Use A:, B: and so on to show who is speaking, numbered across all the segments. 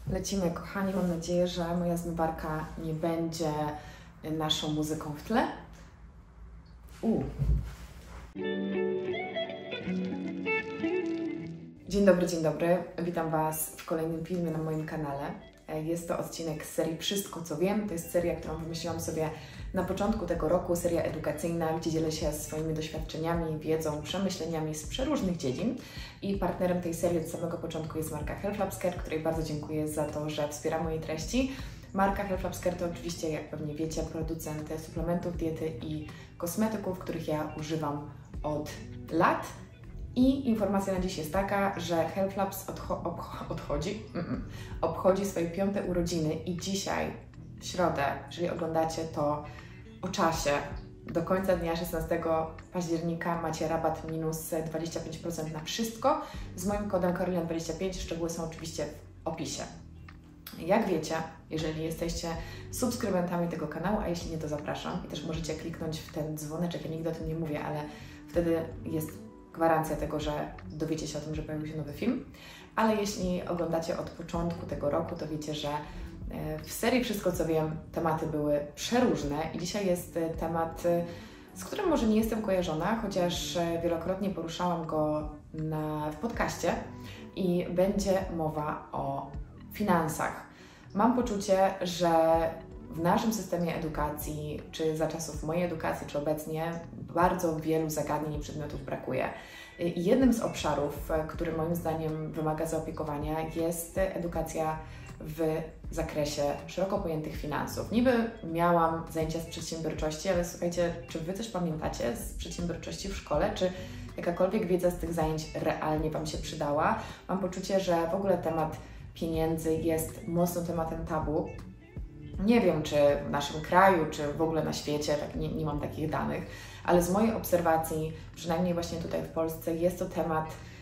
A: Lecimy, kochani. Mam nadzieję, że moja zmywarka nie będzie naszą muzyką w tle. Dzień dobry. Witam Was w kolejnym filmie na moim kanale. Jest to odcinek z serii Wszystko, co wiem. To jest seria, którą wymyśliłam sobie na początku tego roku, seria edukacyjna, gdzie dzielę się swoimi doświadczeniami, wiedzą, przemyśleniami z przeróżnych dziedzin. I partnerem tej serii od samego początku jest marka Health Labs Care, której bardzo dziękuję za to, że wspiera moje treści. Marka Health Labs Care to oczywiście, jak pewnie wiecie, producent suplementów diety i kosmetyków, których ja używam od lat. I informacja na dziś jest taka, że Health Labs obchodzi swoje 5. urodziny i dzisiaj, w środę, jeżeli oglądacie to o czasie, do końca dnia 16 października macie rabat minus 25% na wszystko z moim kodem Karolina25. Szczegóły są oczywiście w opisie. Jak wiecie, jeżeli jesteście subskrybentami tego kanału, a jeśli nie, to zapraszam i też możecie kliknąć w ten dzwoneczek, ja nigdy o tym nie mówię, ale wtedy jest gwarancja tego, że dowiecie się o tym, że pojawił się nowy film. Ale jeśli oglądacie od początku tego roku, to wiecie, że w serii Wszystko, co wiem, tematy były przeróżne i dzisiaj jest temat, z którym może nie jestem kojarzona, chociaż wielokrotnie poruszałam go w podcaście i będzie mowa o finansach. Mam poczucie, że w naszym systemie edukacji, czy za czasów mojej edukacji, czy obecnie, bardzo wielu zagadnień i przedmiotów brakuje. I jednym z obszarów, który moim zdaniem wymaga zaopiekowania, jest edukacja w zakresie szeroko pojętych finansów. Niby miałam zajęcia z przedsiębiorczości, ale słuchajcie, czy Wy coś pamiętacie z przedsiębiorczości w szkole? Czy jakakolwiek wiedza z tych zajęć realnie Wam się przydała? Mam poczucie, że w ogóle temat pieniędzy jest mocno tematem tabu. Nie wiem, czy w naszym kraju, czy w ogóle na świecie, tak nie mam takich danych, ale z mojej obserwacji, przynajmniej właśnie tutaj w Polsce, jest to temat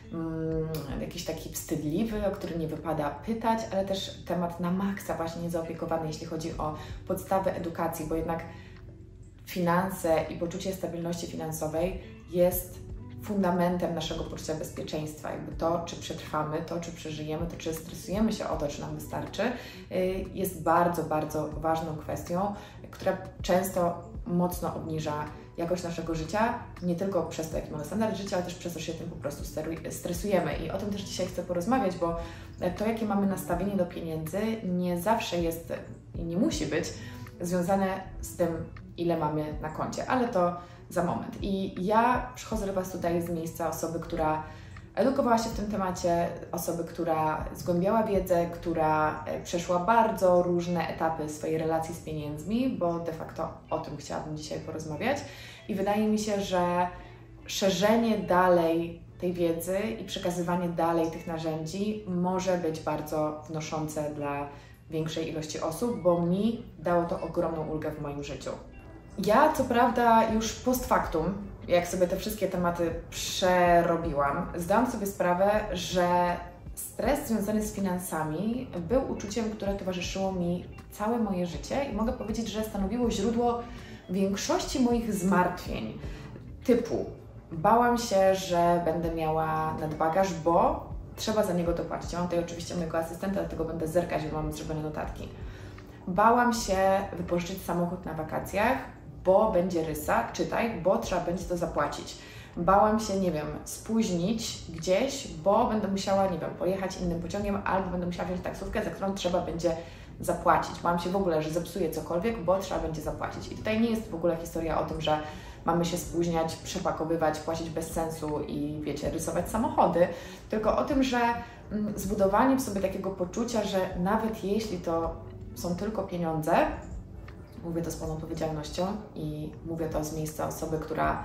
A: jakiś taki wstydliwy, o który nie wypada pytać, ale też temat na maksa właśnie niezaopiekowany, jeśli chodzi o podstawy edukacji, bo jednak finanse i poczucie stabilności finansowej jest fundamentem naszego poczucia bezpieczeństwa. Jakby to, czy przetrwamy, to, czy przeżyjemy, to, czy stresujemy się o to, czy nam wystarczy, jest bardzo, bardzo ważną kwestią, która często mocno obniża jakość naszego życia, nie tylko przez to, jaki mamy standard życia, ale też przez to, że się tym po prostu stresujemy. I o tym też dzisiaj chcę porozmawiać, bo to, jakie mamy nastawienie do pieniędzy, nie zawsze jest i nie musi być związane z tym, ile mamy na koncie, ale to za moment. I ja przychodzę do Was tutaj z miejsca osoby, która edukowała się w tym temacie, osoby, która zgłębiała wiedzę, która przeszła bardzo różne etapy swojej relacji z pieniędzmi, bo de facto o tym chciałabym dzisiaj porozmawiać. I wydaje mi się, że szerzenie dalej tej wiedzy i przekazywanie dalej tych narzędzi może być bardzo wnoszące dla większej ilości osób, bo mi dało to ogromną ulgę w moim życiu. Ja, co prawda, już post factum, jak sobie te wszystkie tematy przerobiłam, zdałam sobie sprawę, że stres związany z finansami był uczuciem, które towarzyszyło mi całe moje życie i mogę powiedzieć, że stanowiło źródło większości moich zmartwień. Typu, bałam się, że będę miała nadbagaż, bo trzeba za niego dopłacić. Ja mam tutaj oczywiście mojego asystenta, dlatego będę zerkać, bo mam zrobione notatki. Bałam się wypożyczyć samochód na wakacjach, bo będzie rysa, czytaj, bo trzeba będzie to zapłacić. Bałam się, nie wiem, spóźnić gdzieś, bo będę musiała, nie wiem, pojechać innym pociągiem albo będę musiała wziąć taksówkę, za którą trzeba będzie zapłacić. Bałam się w ogóle, że zepsuję cokolwiek, bo trzeba będzie zapłacić. I tutaj nie jest w ogóle historia o tym, że mamy się spóźniać, przepakowywać, płacić bez sensu i, wiecie, rysować samochody, tylko o tym, że zbudowanie w sobie takiego poczucia, że nawet jeśli to są tylko pieniądze, mówię to z pełną odpowiedzialnością i mówię to z miejsca osoby, która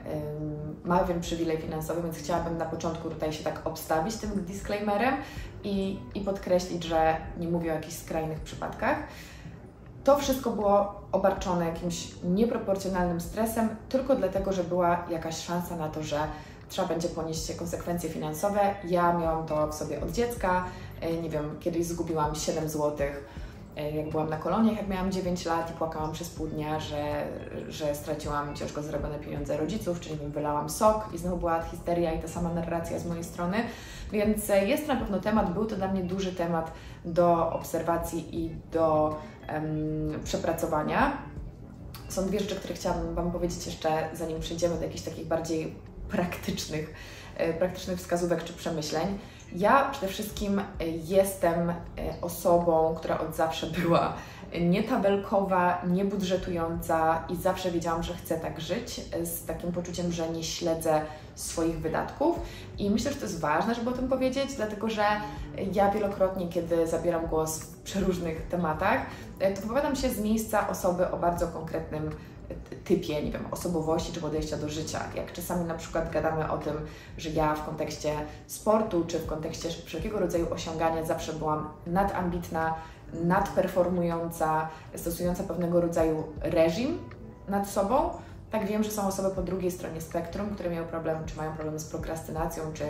A: ma pewien przywilej finansowy, więc chciałabym na początku tutaj się tak obstawić tym disclaimerem i podkreślić, że nie mówię o jakichś skrajnych przypadkach. To wszystko było obarczone jakimś nieproporcjonalnym stresem, tylko dlatego, że była jakaś szansa na to, że trzeba będzie ponieść konsekwencje finansowe. Ja miałam to w sobie od dziecka, nie wiem, kiedyś zgubiłam 7 zł jak byłam na koloniach, jak miałam 9 lat i płakałam przez pół dnia, że straciłam ciężko zarobione pieniądze rodziców, czyli wylałam sok i znowu była histeria i ta sama narracja z mojej strony. Więc jest to na pewno temat, był to dla mnie duży temat do obserwacji i do przepracowania. Są dwie rzeczy, które chciałabym Wam powiedzieć jeszcze, zanim przejdziemy do jakichś takich bardziej praktycznych wskazówek czy przemyśleń. Ja przede wszystkim jestem osobą, która od zawsze była nietabelkowa, niebudżetująca i zawsze wiedziałam, że chcę tak żyć, z takim poczuciem, że nie śledzę swoich wydatków. I myślę, że to jest ważne, żeby o tym powiedzieć, dlatego że ja wielokrotnie, kiedy zabieram głos w przeróżnych tematach, to wypowiadam się z miejsca osoby o bardzo konkretnym typie, nie wiem, osobowości czy podejścia do życia. Jak czasami na przykład gadamy o tym, że ja w kontekście sportu czy w kontekście wszelkiego rodzaju osiągania zawsze byłam nadambitna, nadperformująca, stosująca pewnego rodzaju reżim nad sobą, tak wiem, że są osoby po drugiej stronie spektrum, które mają problem z prokrastynacją czy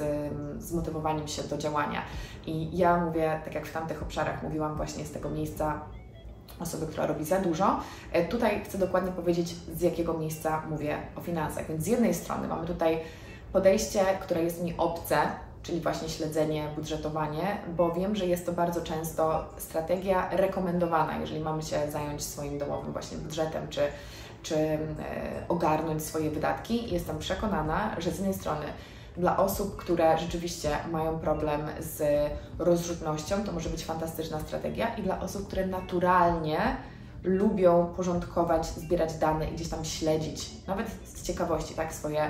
A: z motywowaniem się do działania. I ja mówię, tak jak w tamtych obszarach mówiłam właśnie z tego miejsca osoby, która robi za dużo. Tutaj chcę dokładnie powiedzieć, z jakiego miejsca mówię o finansach. Więc z jednej strony mamy tutaj podejście, które jest mi obce, czyli właśnie śledzenie, budżetowanie, bo wiem, że jest to bardzo często strategia rekomendowana, jeżeli mamy się zająć swoim domowym właśnie budżetem, czy ogarnąć swoje wydatki. Jestem przekonana, że z jednej strony dla osób, które rzeczywiście mają problem z rozrzutnością, to może być fantastyczna strategia i dla osób, które naturalnie lubią porządkować, zbierać dane i gdzieś tam śledzić, nawet z ciekawości, tak,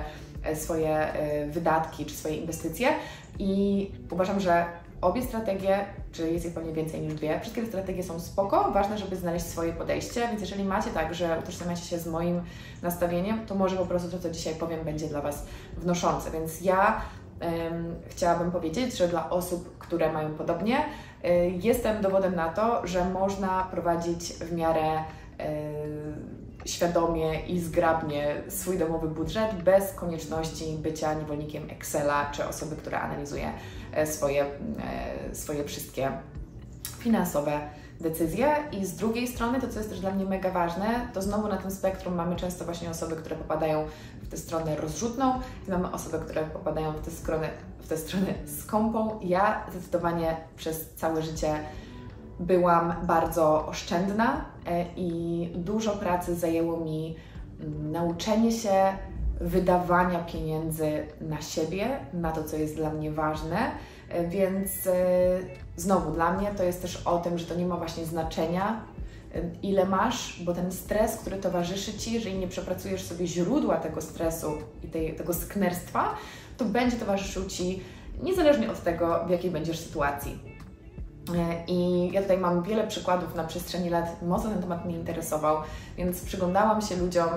A: swoje wydatki czy swoje inwestycje. I uważam, że obie strategie, czy jest ich pewnie więcej niż dwie, wszystkie te strategie są spoko, ważne, żeby znaleźć swoje podejście, więc jeżeli macie tak, że utożsamiacie się z moim nastawieniem, to może po prostu to, co dzisiaj powiem, będzie dla Was wnoszące. Więc ja chciałabym powiedzieć, że dla osób, które mają podobnie, jestem dowodem na to, że można prowadzić w miarę świadomie i zgrabnie swój domowy budżet bez konieczności bycia niewolnikiem Excela czy osoby, która analizuje swoje wszystkie finansowe decyzje. I z drugiej strony, to co jest też dla mnie mega ważne, to znowu na tym spektrum mamy często właśnie osoby, które popadają w tę stronę rozrzutną i mamy osoby, które popadają w tę stronę skąpą. Ja zdecydowanie przez całe życie byłam bardzo oszczędna i dużo pracy zajęło mi nauczenie się wydawania pieniędzy na siebie, na to, co jest dla mnie ważne, więc znowu dla mnie to jest też o tym, że to nie ma właśnie znaczenia, ile masz, bo ten stres, który towarzyszy Ci, jeżeli nie przepracujesz sobie źródła tego stresu i tego sknerstwa, to będzie towarzyszył Ci niezależnie od tego, w jakiej będziesz sytuacji. I ja tutaj mam wiele przykładów na przestrzeni lat, mocno ten temat mnie interesował, więc przyglądałam się ludziom,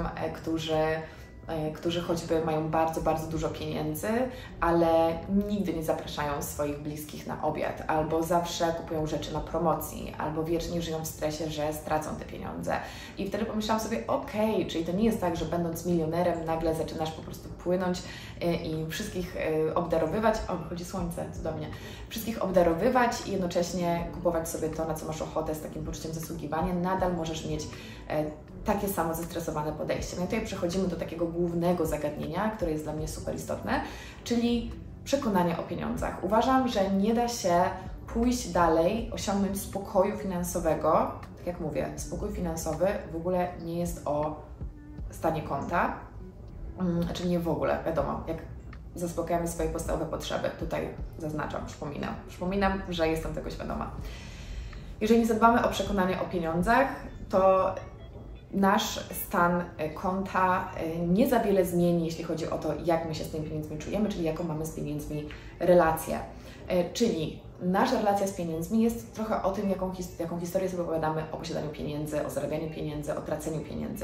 A: którzy choćby mają bardzo, bardzo dużo pieniędzy, ale nigdy nie zapraszają swoich bliskich na obiad, albo zawsze kupują rzeczy na promocji, albo wiecznie żyją w stresie, że stracą te pieniądze. I wtedy pomyślałam sobie, okej, czyli to nie jest tak, że będąc milionerem nagle zaczynasz po prostu płynąć i wszystkich obdarowywać, wychodzi słońce, cudownie, wszystkich obdarowywać i jednocześnie kupować sobie to, na co masz ochotę z takim poczuciem zasługiwania. Nadal możesz mieć takie samo zestresowane podejście. No i tutaj przechodzimy do takiego głównego zagadnienia, które jest dla mnie super istotne, czyli przekonanie o pieniądzach. Uważam, że nie da się pójść dalej, osiągnąć spokoju finansowego. Tak jak mówię, spokój finansowy w ogóle nie jest o stanie konta, znaczy nie w ogóle, wiadomo, jak zaspokajamy swoje podstawowe potrzeby. Tutaj zaznaczam, przypominam, że jestem tego świadoma. Jeżeli nie zadbamy o przekonanie o pieniądzach, to nasz stan konta nie za wiele zmieni, jeśli chodzi o to, jak my się z tymi pieniędzmi czujemy, czyli jaką mamy z pieniędzmi relację. Czyli nasza relacja z pieniędzmi jest trochę o tym, jaką historię sobie opowiadamy o posiadaniu pieniędzy, o zarabianiu pieniędzy, o traceniu pieniędzy.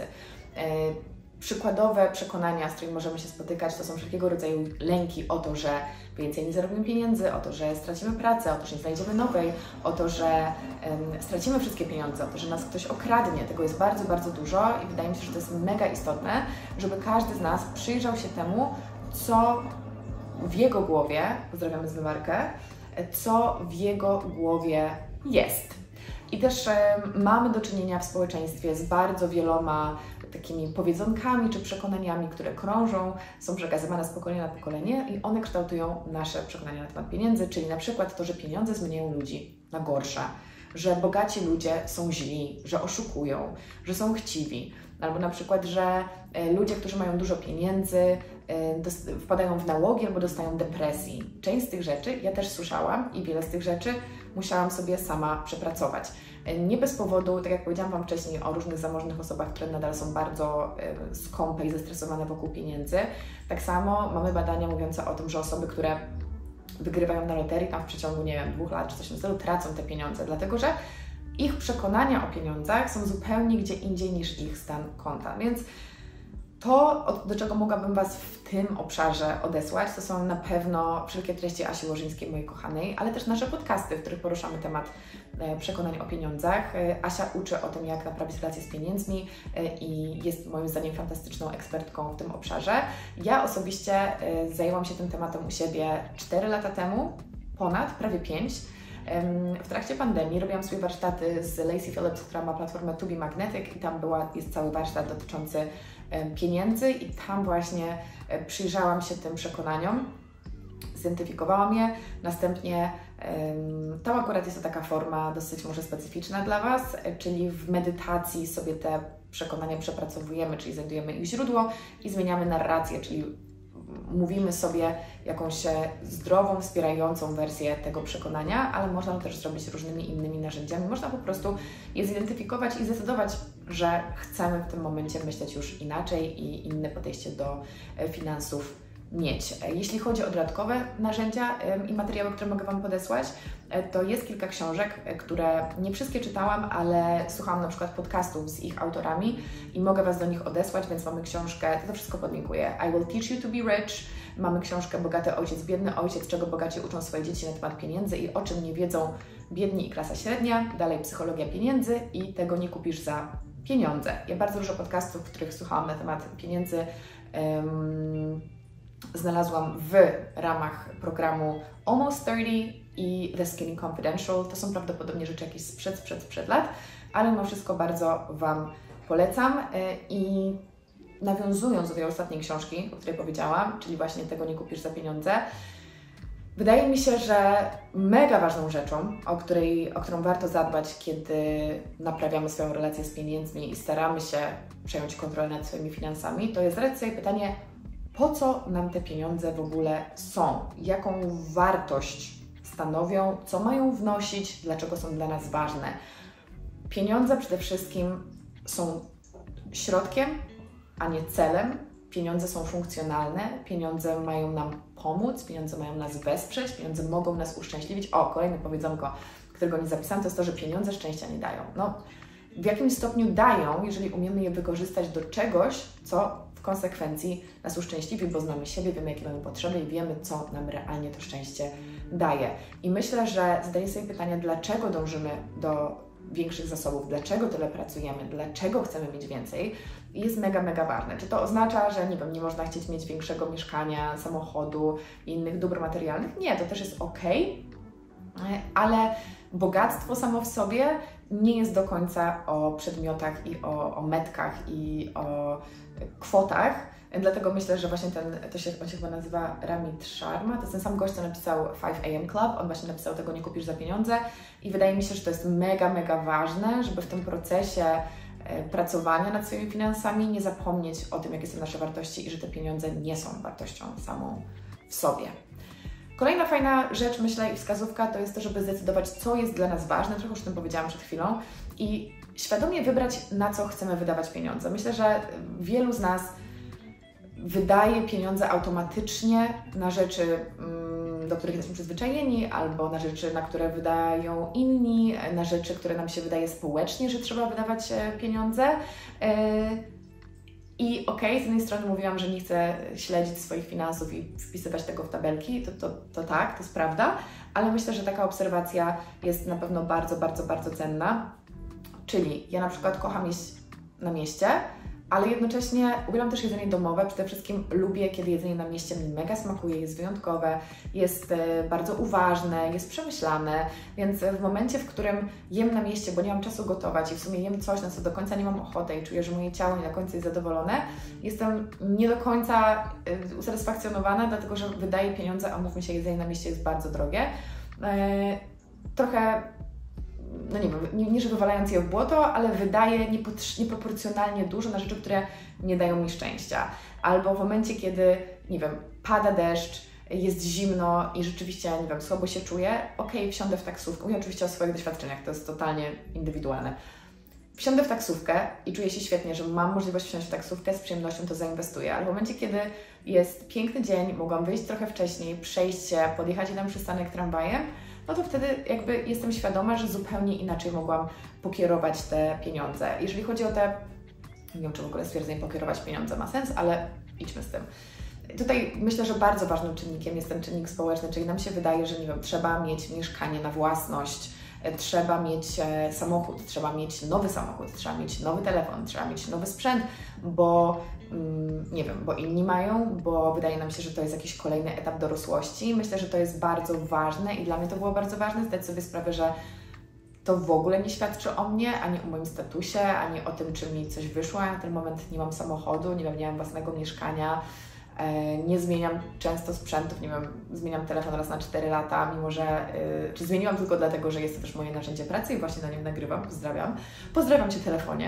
A: Przykładowe przekonania, z którymi możemy się spotykać, to są wszelkiego rodzaju lęki o to, że więcej nie zarobimy pieniędzy, o to, że stracimy pracę, o to, że nie znajdziemy nowej, o to, że stracimy wszystkie pieniądze, o to, że nas ktoś okradnie. Tego jest bardzo, bardzo dużo i wydaje mi się, że to jest mega istotne, żeby każdy z nas przyjrzał się temu, co w jego głowie, pozdrawiamy zmywarkę, co w jego głowie jest. I też mamy do czynienia w społeczeństwie z bardzo wieloma takimi powiedzonkami czy przekonaniami, które krążą, są przekazywane z pokolenia na pokolenie i one kształtują nasze przekonania na temat pieniędzy, czyli na przykład to, że pieniądze zmieniają ludzi na gorsze, że bogaci ludzie są źli, że oszukują, że są chciwi, albo na przykład, że ludzie, którzy mają dużo pieniędzy, wpadają w nałogi albo dostają depresji. Część z tych rzeczy ja też słyszałam i wiele z tych rzeczy musiałam sobie sama przepracować. Nie bez powodu, tak jak powiedziałam Wam wcześniej o różnych zamożnych osobach, które nadal są bardzo skąpe i zestresowane wokół pieniędzy, tak samo mamy badania mówiące o tym, że osoby, które wygrywają na loterii tam w przeciągu, nie wiem, 2 lat czy coś w tym stylu, tracą te pieniądze, dlatego że ich przekonania o pieniądzach są zupełnie gdzie indziej niż ich stan konta. Więc to, do czego mogłabym Was w tym obszarze odesłać, to są na pewno wszelkie treści Asi Łożyńskiej, mojej kochanej, ale też nasze podcasty, w których poruszamy temat przekonań o pieniądzach. Asia uczy o tym, jak naprawić relacje z pieniędzmi i jest moim zdaniem fantastyczną ekspertką w tym obszarze. Ja osobiście zajęłam się tym tematem u siebie 4 lata temu, prawie 5. W trakcie pandemii robiłam sobie warsztaty z Lacy Phillips, która ma platformę To Be Magnetic i tam jest cały warsztat dotyczący pieniędzy i tam właśnie przyjrzałam się tym przekonaniom, zidentyfikowałam je, następnie to akurat jest to taka forma dosyć może specyficzna dla Was, czyli w medytacji sobie te przekonania przepracowujemy, czyli znajdujemy ich źródło i zmieniamy narrację, czyli mówimy sobie jakąś zdrową, wspierającą wersję tego przekonania, ale można to też zrobić różnymi innymi narzędziami. Można po prostu je zidentyfikować i zdecydować, że chcemy w tym momencie myśleć już inaczej i inne podejście do finansów mieć. Jeśli chodzi o dodatkowe narzędzia i materiały, które mogę Wam podesłać, to jest kilka książek, które nie wszystkie czytałam, ale słuchałam na przykład podcastów z ich autorami i mogę Was do nich odesłać, więc mamy książkę, to wszystko podlinkuję, I Will Teach You to Be Rich, mamy książkę Bogaty Ojciec, Biedny Ojciec, czego bogaci uczą swoje dzieci na temat pieniędzy i o czym nie wiedzą biedni i klasa średnia, dalej Psychologia pieniędzy i Tego nie kupisz za pieniądze. Ja bardzo dużo podcastów, których słuchałam na temat pieniędzy, znalazłam w ramach programu Almost 30 i The Skinny Confidential. To są prawdopodobnie rzeczy jakieś sprzed lat, ale mimo wszystko bardzo Wam polecam. I nawiązując do tej ostatniej książki, o której powiedziałam, czyli właśnie Tego nie kupisz za pieniądze, wydaje mi się, że mega ważną rzeczą, o którą warto zadbać, kiedy naprawiamy swoją relację z pieniędzmi i staramy się przejąć kontrolę nad swoimi finansami, to jest zadać sobie pytanie, po co nam te pieniądze w ogóle są? Jaką wartość stanowią? Co mają wnosić? Dlaczego są dla nas ważne? Pieniądze przede wszystkim są środkiem, a nie celem. Pieniądze są funkcjonalne, pieniądze mają nam pomóc, pieniądze mają nas wesprzeć, pieniądze mogą nas uszczęśliwić. O, kolejne powiedzonko, którego nie zapisałam, to jest to, że pieniądze szczęścia nie dają. No, w jakimś stopniu dają, jeżeli umiemy je wykorzystać do czegoś, co w konsekwencji nas uszczęśliwi, bo znamy siebie, wiemy, jakie mamy potrzeby i wiemy, co nam realnie to szczęście daje. I myślę, że zadaję sobie pytanie, dlaczego dążymy do większych zasobów, dlaczego tyle pracujemy, dlaczego chcemy mieć więcej, jest mega, mega ważne. Czy to oznacza, że nie wiem, nie można chcieć mieć większego mieszkania, samochodu i innych dóbr materialnych? Nie, to też jest ok, ale bogactwo samo w sobie nie jest do końca o przedmiotach i o metkach i o kwotach. Dlatego myślę, że właśnie on się chyba nazywa Ramit Sharma, to jest ten sam gość, co napisał 5 AM Club, on właśnie napisał Tego nie kupisz za pieniądze i wydaje mi się, że to jest mega, mega ważne, żeby w tym procesie pracowania nad swoimi finansami nie zapomnieć o tym, jakie są nasze wartości i że te pieniądze nie są wartością samą w sobie. Kolejna fajna rzecz, myślę, i wskazówka to jest to, żeby zdecydować, co jest dla nas ważne, trochę już o tym powiedziałam przed chwilą, i świadomie wybrać, na co chcemy wydawać pieniądze. Myślę, że wielu z nas wydaje pieniądze automatycznie na rzeczy, do których jesteśmy przyzwyczajeni, albo na rzeczy, na które wydają inni, na rzeczy, które nam się wydaje społecznie, że trzeba wydawać pieniądze. I okej, z jednej strony mówiłam, że nie chcę śledzić swoich finansów i wpisywać tego w tabelki, to tak, to jest prawda, ale myślę, że taka obserwacja jest na pewno bardzo, bardzo, bardzo cenna. Czyli ja na przykład kocham jeść na mieście, ale jednocześnie uwielbiam też jedzenie domowe. Przede wszystkim lubię, kiedy jedzenie na mieście mi mega smakuje, jest wyjątkowe, jest bardzo uważne, jest przemyślane, więc w momencie, w którym jem na mieście, bo nie mam czasu gotować i w sumie jem coś, na co do końca nie mam ochoty i czuję, że moje ciało nie do końca jest zadowolone, jestem nie do końca usatysfakcjonowana, dlatego że wydaję pieniądze, a mówmy się, jedzenie na mieście jest bardzo drogie. Trochę, no nie wiem, nie że wywalając je w błoto, ale wydaję nieproporcjonalnie dużo na rzeczy, które nie dają mi szczęścia. Albo w momencie, kiedy, nie wiem, pada deszcz, jest zimno i rzeczywiście, nie wiem, słabo się czuję, okej, wsiądę w taksówkę. Mówię oczywiście o swoich doświadczeniach, to jest totalnie indywidualne. Wsiądę w taksówkę i czuję się świetnie, że mam możliwość wsiąść w taksówkę, z przyjemnością to zainwestuję. Ale w momencie, kiedy jest piękny dzień, mogłam wyjść trochę wcześniej, przejść się, podjechać jeden przystanek tramwajem, no to wtedy jakby jestem świadoma, że zupełnie inaczej mogłam pokierować te pieniądze. Jeżeli chodzi o te, nie wiem, czy w ogóle stwierdzenie pokierować pieniądze ma sens, ale idźmy z tym. Tutaj myślę, że bardzo ważnym czynnikiem jest ten czynnik społeczny, czyli nam się wydaje, że nie wiem, trzeba mieć mieszkanie na własność, trzeba mieć samochód, trzeba mieć nowy samochód, trzeba mieć nowy telefon, trzeba mieć nowy sprzęt, bo nie wiem, bo inni mają, bo wydaje nam się, że to jest jakiś kolejny etap dorosłości. Myślę, że to jest bardzo ważne i dla mnie to było bardzo ważne, zdać sobie sprawę, że to w ogóle nie świadczy o mnie, ani o moim statusie, ani o tym, czy mi coś wyszło. Ja na ten moment nie mam samochodu, nie wiem, nie mam własnego mieszkania, nie zmieniam często sprzętów, nie wiem, zmieniam telefon raz na 4 lata, mimo że, czy zmieniłam tylko dlatego, że jest to też moje narzędzie pracy i właśnie na nim nagrywam, pozdrawiam Cię telefonie.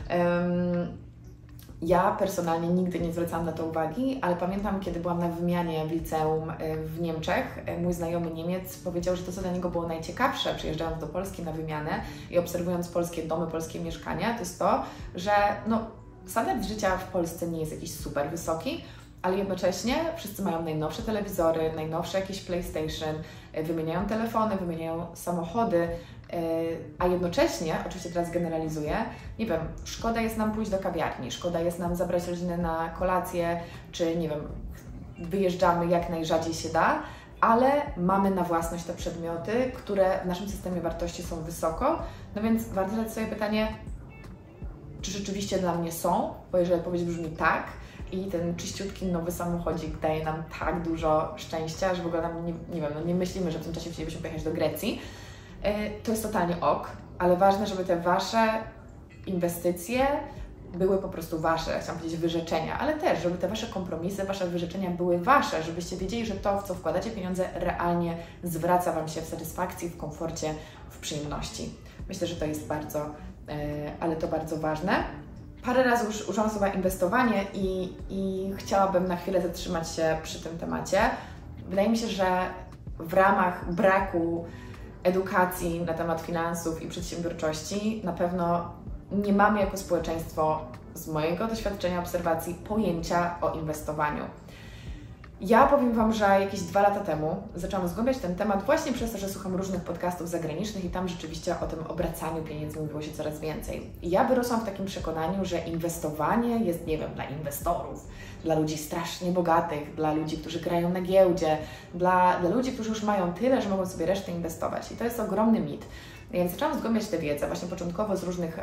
A: Ja personalnie nigdy nie zwracałam na to uwagi, ale pamiętam, kiedy byłam na wymianie w liceum w Niemczech, mój znajomy Niemiec powiedział, że to, co dla niego było najciekawsze, przyjeżdżając do Polski na wymianę i obserwując polskie domy, polskie mieszkania, to jest to, że no, standard życia w Polsce nie jest jakiś super wysoki, ale jednocześnie wszyscy mają najnowsze telewizory, najnowsze jakieś PlayStation, wymieniają telefony, wymieniają samochody, a jednocześnie, oczywiście teraz generalizuję, nie wiem, szkoda jest nam pójść do kawiarni, szkoda jest nam zabrać rodzinę na kolację, czy nie wiem, wyjeżdżamy jak najrzadziej się da, ale mamy na własność te przedmioty, które w naszym systemie wartości są wysoko, no więc warto zadać sobie pytanie, czy rzeczywiście dla mnie są, bo jeżeli odpowiedź brzmi tak, i ten czyściutki nowy samochodzik daje nam tak dużo szczęścia, że w ogóle nam nie wiem, no nie myślimy, że w tym czasie chcielibyśmy pojechać do Grecji. To jest totalnie ok, ale ważne, żeby te Wasze inwestycje były po prostu Wasze, chciałam powiedzieć wyrzeczenia, ale też, żeby te Wasze kompromisy, Wasze wyrzeczenia były Wasze, żebyście wiedzieli, że to, w co wkładacie pieniądze, realnie zwraca Wam się w satysfakcji, w komforcie, w przyjemności. Myślę, że to jest bardzo, ale to bardzo ważne. Parę razy już użyłam słowa inwestowanie i chciałabym na chwilę zatrzymać się przy tym temacie. Wydaje mi się, że w ramach braku edukacji na temat finansów i przedsiębiorczości na pewno nie mamy jako społeczeństwo, z mojego doświadczenia, obserwacji, pojęcia o inwestowaniu. Ja powiem Wam, że jakieś 2 lata temu zaczęłam zgłębiać ten temat właśnie przez to, że słucham różnych podcastów zagranicznych i tam rzeczywiście o tym obracaniu pieniędzy mówiło się coraz więcej. I ja wyrosłam w takim przekonaniu, że inwestowanie jest, nie wiem, dla inwestorów, dla ludzi strasznie bogatych, dla ludzi, którzy grają na giełdzie, dla ludzi, którzy już mają tyle, że mogą sobie resztę inwestować. I to jest ogromny mit. Więc zaczęłam zgłębiać tę wiedzę właśnie początkowo z różnych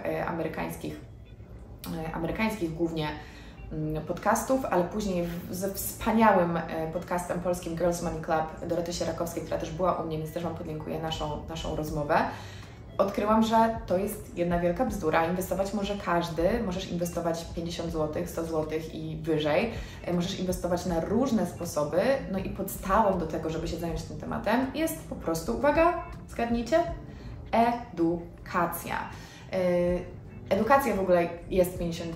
A: amerykańskich głównie podcastów, ale później ze wspaniałym podcastem polskim Girls Money Club Doroty Sierakowskiej, która też była u mnie, więc też Wam podlinkuję naszą rozmowę. Odkryłam, że to jest jedna wielka bzdura. Inwestować może każdy. Możesz inwestować 50 zł, 100 zł i wyżej. Możesz inwestować na różne sposoby. No i podstawą do tego, żeby się zająć tym tematem, jest po prostu, uwaga, zgadnijcie, edukacja. Edukacja w ogóle jest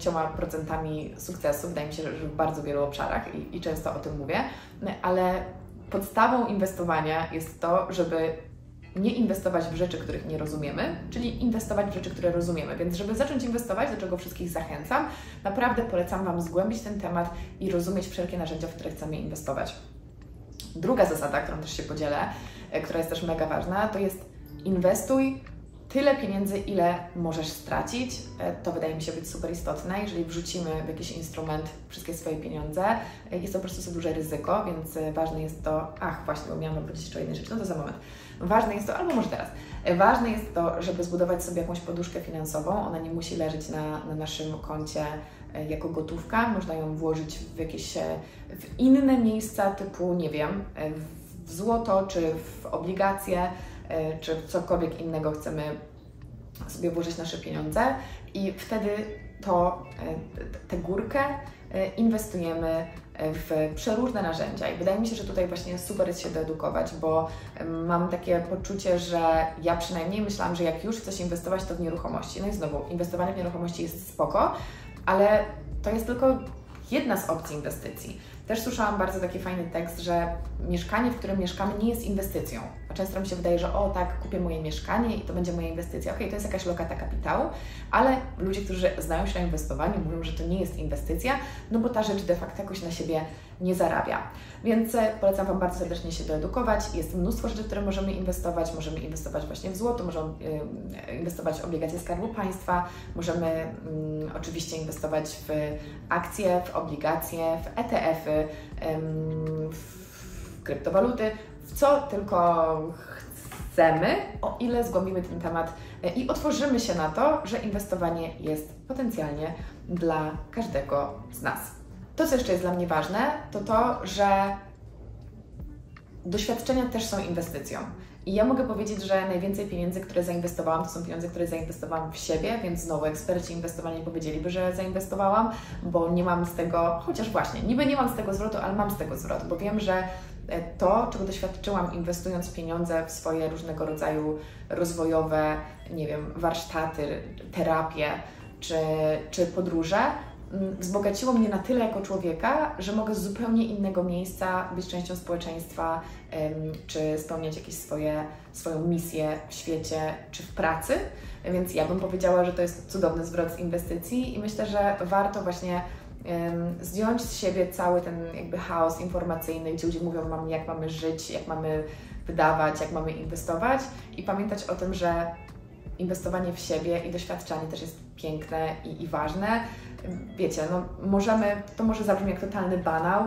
A: 50% sukcesu, wydaje mi się, że w bardzo wielu obszarach i często o tym mówię, ale podstawą inwestowania jest to, żeby nie inwestować w rzeczy, których nie rozumiemy, czyli inwestować w rzeczy, które rozumiemy. Więc żeby zacząć inwestować, do czego wszystkich zachęcam, naprawdę polecam Wam zgłębić ten temat i rozumieć wszelkie narzędzia, w które chcemy inwestować. Druga zasada, którą też się podzielę, która jest też mega ważna, to jest inwestuj tyle pieniędzy, ile możesz stracić. To wydaje mi się być super istotne. Jeżeli wrzucimy w jakiś instrument wszystkie swoje pieniądze, jest to po prostu za duże ryzyko, więc ważne jest to... Właśnie, bo miałam powiedzieć jeszcze o jednej rzeczy, no to za moment. Ważne jest to, albo może teraz, ważne jest to, żeby zbudować sobie jakąś poduszkę finansową. Ona nie musi leżeć na naszym koncie jako gotówka. Można ją włożyć w jakieś w inne miejsca typu, nie wiem, w złoto, czy w obligacje, czy w cokolwiek innego chcemy sobie włożyć nasze pieniądze i wtedy tę górkę inwestujemy w przeróżne narzędzia i wydaje mi się, że tutaj właśnie super jest się doedukować, bo mam takie poczucie, że ja przynajmniej myślałam, że jak już w coś inwestować, to w nieruchomości. No i znowu, inwestowanie w nieruchomości jest spoko, ale to jest tylko jedna z opcji inwestycji. Też słyszałam bardzo taki fajny tekst, że mieszkanie, w którym mieszkamy, nie jest inwestycją. A często mi się wydaje, że kupię moje mieszkanie i to będzie moja inwestycja. Okej, to jest jakaś lokata kapitału, ale ludzie, którzy znają się na inwestowaniu, mówią, że to nie jest inwestycja, no bo ta rzecz de facto jakoś na siebie nie zarabia. Więc polecam Wam bardzo serdecznie się doedukować. Jest mnóstwo rzeczy, w które możemy inwestować. Możemy inwestować właśnie w złoto, możemy inwestować w obligacje Skarbu Państwa, możemy oczywiście inwestować w akcje, w obligacje, w ETF-y, w kryptowaluty, w co tylko chcemy, o ile zgłębimy ten temat i otworzymy się na to, że inwestowanie jest potencjalnie dla każdego z nas. To, co jeszcze jest dla mnie ważne, to, że doświadczenia też są inwestycją. I ja mogę powiedzieć, że najwięcej pieniędzy, które zainwestowałam, to są pieniądze, które zainwestowałam w siebie, więc znowu eksperci inwestowania powiedzieliby, że zainwestowałam, bo nie mam z tego, chociaż właśnie, niby nie mam z tego zwrotu, ale mam z tego zwrot, bo wiem, że to, czego doświadczyłam inwestując pieniądze w swoje różnego rodzaju rozwojowe, nie wiem, warsztaty, terapie czy podróże, wzbogaciło mnie na tyle jako człowieka, że mogę z zupełnie innego miejsca być częścią społeczeństwa, czy spełniać jakieś swoją misję w świecie, czy w pracy. Więc ja bym powiedziała, że to jest cudowny zwrot z inwestycji i myślę, że warto właśnie zdjąć z siebie cały ten jakby chaos informacyjny, gdzie ludzie mówią nam, jak mamy żyć, jak mamy wydawać, jak mamy inwestować i pamiętać o tym, że inwestowanie w siebie i doświadczanie też jest piękne i ważne. Wiecie, no to może zabrzmi jak totalny banał,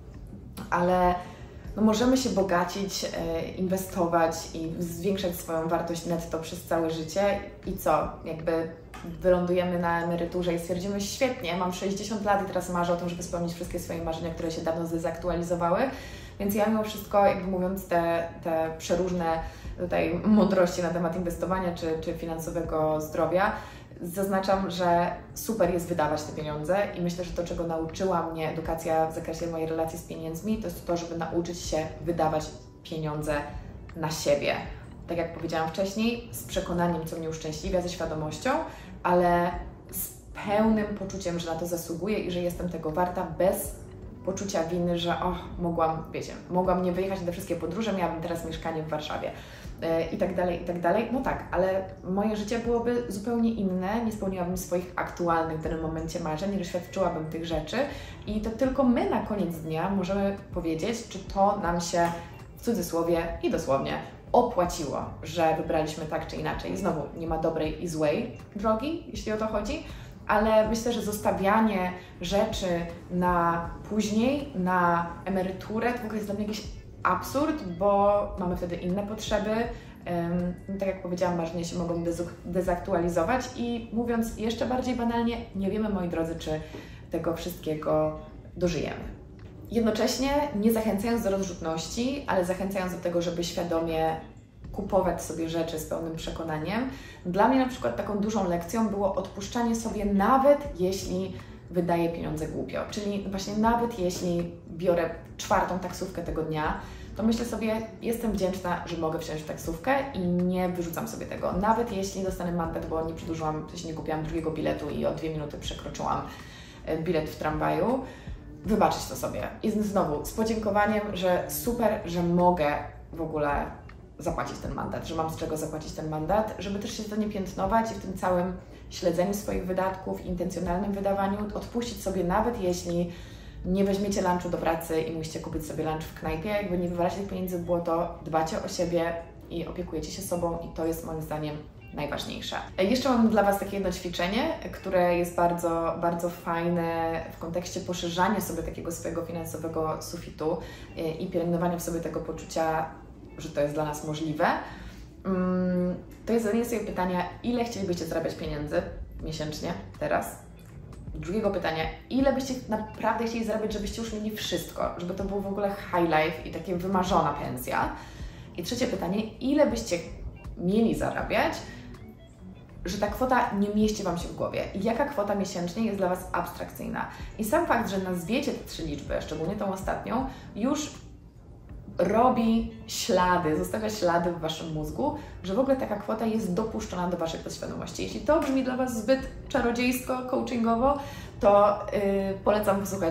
A: ale no możemy się bogacić, inwestować i zwiększać swoją wartość netto przez całe życie i co? Jakby wylądujemy na emeryturze i stwierdzimy, świetnie, mam 60 lat i teraz marzę o tym, żeby spełnić wszystkie swoje marzenia, które się dawno zdezaktualizowały. Więc ja mimo wszystko, jakby mówiąc te przeróżne tutaj mądrości na temat inwestowania czy finansowego zdrowia, zaznaczam, że super jest wydawać te pieniądze i myślę, że to, czego nauczyła mnie edukacja w zakresie mojej relacji z pieniędzmi, to jest to, żeby nauczyć się wydawać pieniądze na siebie. Tak jak powiedziałam wcześniej, z przekonaniem, co mnie uszczęśliwia, ze świadomością, ale z pełnym poczuciem, że na to zasługuję i że jestem tego warta, bez poczucia winy, że mogłam nie wyjechać na te wszystkie podróże, miałabym teraz mieszkanie w Warszawie. I tak dalej, i tak dalej. No tak, ale moje życie byłoby zupełnie inne, nie spełniłabym swoich aktualnych w danym momencie marzeń, nie doświadczyłabym tych rzeczy i to tylko my na koniec dnia możemy powiedzieć, czy to nam się w cudzysłowie i dosłownie opłaciło, że wybraliśmy tak czy inaczej. I znowu, nie ma dobrej i złej drogi, jeśli o to chodzi, ale myślę, że zostawianie rzeczy na później, na emeryturę, to w ogóle jest dla mnie jakiś absurd, bo mamy wtedy inne potrzeby. Tak jak powiedziałam, marzenia się mogą dezaktualizować i mówiąc jeszcze bardziej banalnie, nie wiemy, moi drodzy, czy tego wszystkiego dożyjemy. Jednocześnie nie zachęcając do rozrzutności, ale zachęcając do tego, żeby świadomie kupować sobie rzeczy z pełnym przekonaniem. Dla mnie na przykład taką dużą lekcją było odpuszczanie sobie, nawet jeśli wydaję pieniądze głupio. Czyli właśnie nawet jeśli biorę 4. taksówkę tego dnia, to myślę sobie, jestem wdzięczna, że mogę wsiąść w taksówkę i nie wyrzucam sobie tego. Nawet jeśli dostanę mandat, bo nie przedłużyłam, nie kupiłam drugiego biletu i o 2 minuty przekroczyłam bilet w tramwaju, wybaczyć to sobie. I znowu z podziękowaniem, że super, że mogę w ogóle zapłacić ten mandat, że mam z czego zapłacić ten mandat, żeby też się to nie piętnować i w tym całym śledzeniu swoich wydatków, intencjonalnym wydawaniu, odpuścić sobie, nawet jeśli nie weźmiecie lunchu do pracy i musicie kupić sobie lunch w knajpie, jakby nie wywalacie tych pieniędzy w błoto, dbacie o siebie i opiekujecie się sobą i to jest moim zdaniem najważniejsze. Jeszcze mam dla Was takie jedno ćwiczenie, które jest bardzo, bardzo fajne w kontekście poszerzania sobie takiego swojego finansowego sufitu i pielęgnowania w sobie tego poczucia, że to jest dla nas możliwe. To jest zadanie sobie pytania, ile chcielibyście zarabiać pieniędzy miesięcznie teraz? Drugiego pytania, ile byście naprawdę chcieli zarabiać, żebyście już mieli wszystko, żeby to był w ogóle high life i takie wymarzona pensja? I trzecie pytanie, ile byście mieli zarabiać, że ta kwota nie mieści Wam się w głowie? I jaka kwota miesięcznie jest dla Was abstrakcyjna? I sam fakt, że nazwiecie te 3 liczby, szczególnie tą ostatnią, już robi ślady, zostawia ślady w Waszym mózgu, że w ogóle taka kwota jest dopuszczona do Waszej podświadomości. Jeśli to brzmi dla Was zbyt czarodziejsko, coachingowo, to polecam posłuchać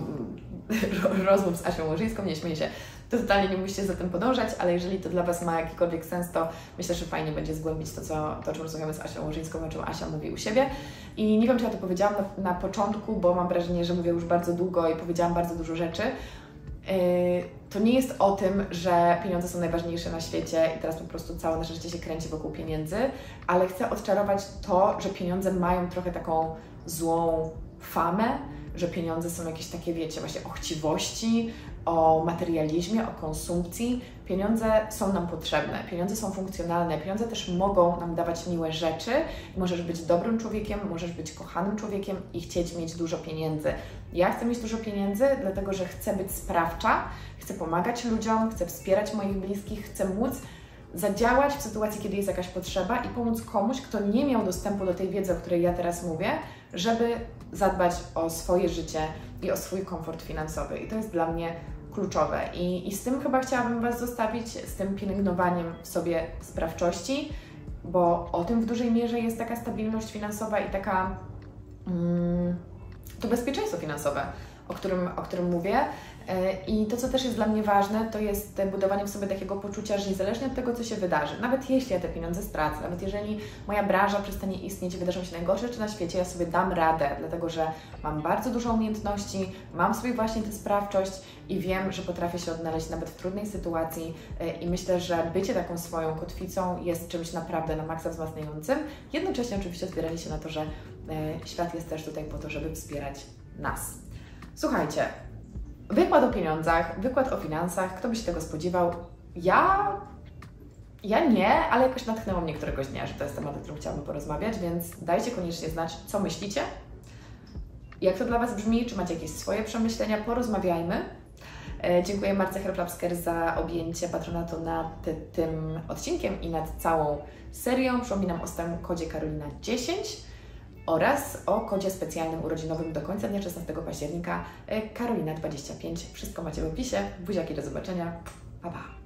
A: rozmów z Asią Łożyńską, nie śmieję się, to totalnie nie musicie za tym podążać, ale jeżeli to dla Was ma jakikolwiek sens, to myślę, że fajnie będzie zgłębić to, o czym rozmawiamy z Asią Łożyńską, o czym Asia mówi u siebie. I nie wiem, czy ja to powiedziałam na początku, bo mam wrażenie, że mówię już bardzo długo i powiedziałam bardzo dużo rzeczy. To nie jest o tym, że pieniądze są najważniejsze na świecie i teraz po prostu całe nasze życie się kręci wokół pieniędzy, ale chcę odczarować to, że pieniądze mają trochę taką złą famę, że pieniądze są jakieś takie, wiecie, właśnie o chciwości, o materializmie, o konsumpcji. Pieniądze są nam potrzebne, pieniądze są funkcjonalne, pieniądze też mogą nam dawać miłe rzeczy. Możesz być dobrym człowiekiem, możesz być kochanym człowiekiem i chcieć mieć dużo pieniędzy. Ja chcę mieć dużo pieniędzy, dlatego że chcę być sprawcza, chcę pomagać ludziom, chcę wspierać moich bliskich, chcę móc zadziałać w sytuacji, kiedy jest jakaś potrzeba i pomóc komuś, kto nie miał dostępu do tej wiedzy, o której ja teraz mówię, żeby zadbać o swoje życie i o swój komfort finansowy. I to jest dla mnie kluczowe. I z tym chyba chciałabym Was zostawić, z tym pielęgnowaniem w sobie sprawczości, bo o tym w dużej mierze jest taka stabilność finansowa i taka to bezpieczeństwo finansowe, o którym mówię. I to, co też jest dla mnie ważne, to jest budowanie w sobie takiego poczucia, że niezależnie od tego, co się wydarzy, nawet jeśli ja te pieniądze stracę, nawet jeżeli moja branża przestanie istnieć i wydarzą się najgorsze rzeczy na świecie, ja sobie dam radę, dlatego że mam bardzo dużo umiejętności, mam sobie właśnie tę sprawczość i wiem, że potrafię się odnaleźć nawet w trudnej sytuacji i myślę, że bycie taką swoją kotwicą jest czymś naprawdę na maksa wzmacniającym. Jednocześnie oczywiście otwieranie się na to, że świat jest też tutaj po to, żeby wspierać nas. Słuchajcie, wykład o pieniądzach, wykład o finansach, kto by się tego spodziewał? Ja nie, ale jakoś natchnęło mnie któregoś dnia, że to jest temat, o którym chciałabym porozmawiać, więc dajcie koniecznie znać, co myślicie, jak to dla Was brzmi, czy macie jakieś swoje przemyślenia, porozmawiajmy. Dziękuję Marce Herblapsker za objęcie patronatu nad tym odcinkiem i nad całą serią. Przypominam o stałym kodzie Karolina 10 oraz o kodzie specjalnym urodzinowym do końca dnia 16 października Karolina 25. Wszystko macie w opisie. Buziaki, do zobaczenia. Pa, pa.